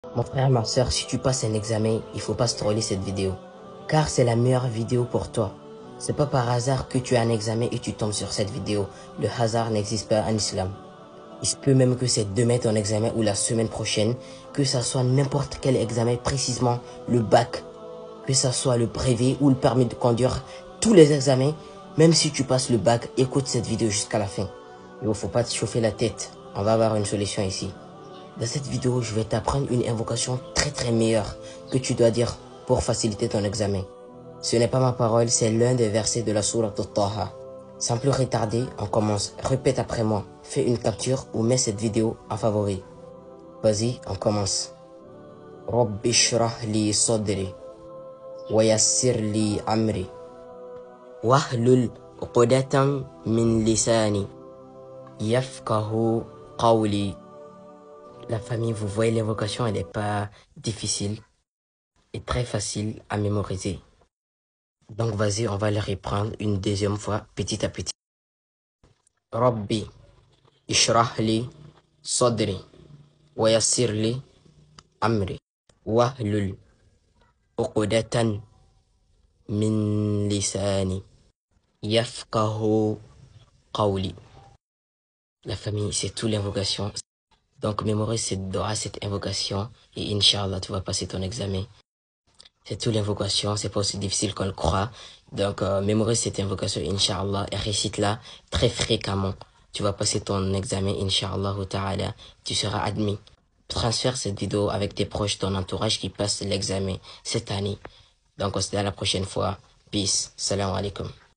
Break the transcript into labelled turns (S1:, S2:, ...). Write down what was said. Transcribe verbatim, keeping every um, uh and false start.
S1: Mon frère, ma soeur, si tu passes un examen, il faut pas scroller cette vidéo. Car c'est la meilleure vidéo pour toi. C'est pas par hasard que tu as un examen et tu tombes sur cette vidéo. Le hasard n'existe pas en islam. Il se peut même que c'est demain ton examen ou la semaine prochaine, que ça soit n'importe quel examen, précisément le bac, que ça soit le brevet ou le permis de conduire, tous les examens, même si tu passes le bac, écoute cette vidéo jusqu'à la fin. Il ne faut pas te chauffer la tête, on va avoir une solution ici. Dans cette vidéo, je vais t'apprendre une invocation très très meilleure que tu dois dire pour faciliter ton examen. Ce n'est pas ma parole, c'est l'un des versets de la sourate Taha. Sans plus retarder, on commence. Répète après moi. Fais une capture ou mets cette vidéo en favori. Vas-y, on commence. Rabbi shrah li sadri wa yassir li amri wahlul uqdatan min lisani yafqahu qawli. La famille, vous voyez, l'invocation, elle n'est pas difficile et très facile à mémoriser. Donc vas-y, on va le reprendre une deuxième fois, petit à petit. Rabbi, ishrah li sadri, wa yassir li amri, wahlul uqdatan min lisani, yafqahu qawli. La famille, c'est toute l'invocation. Donc mémorise cette dua, cette invocation, et Inch'Allah, tu vas passer ton examen. C'est toute l'invocation, c'est pas aussi difficile qu'on le croit. Donc, euh, mémorise cette invocation, Inch'Allah, et récite-la très fréquemment. Tu vas passer ton examen, Inch'Allah ta'ala. Tu seras admis. Transfère cette vidéo avec tes proches, ton entourage qui passe l'examen cette année. Donc, on se dit à la prochaine fois. Peace. Salam alaikum.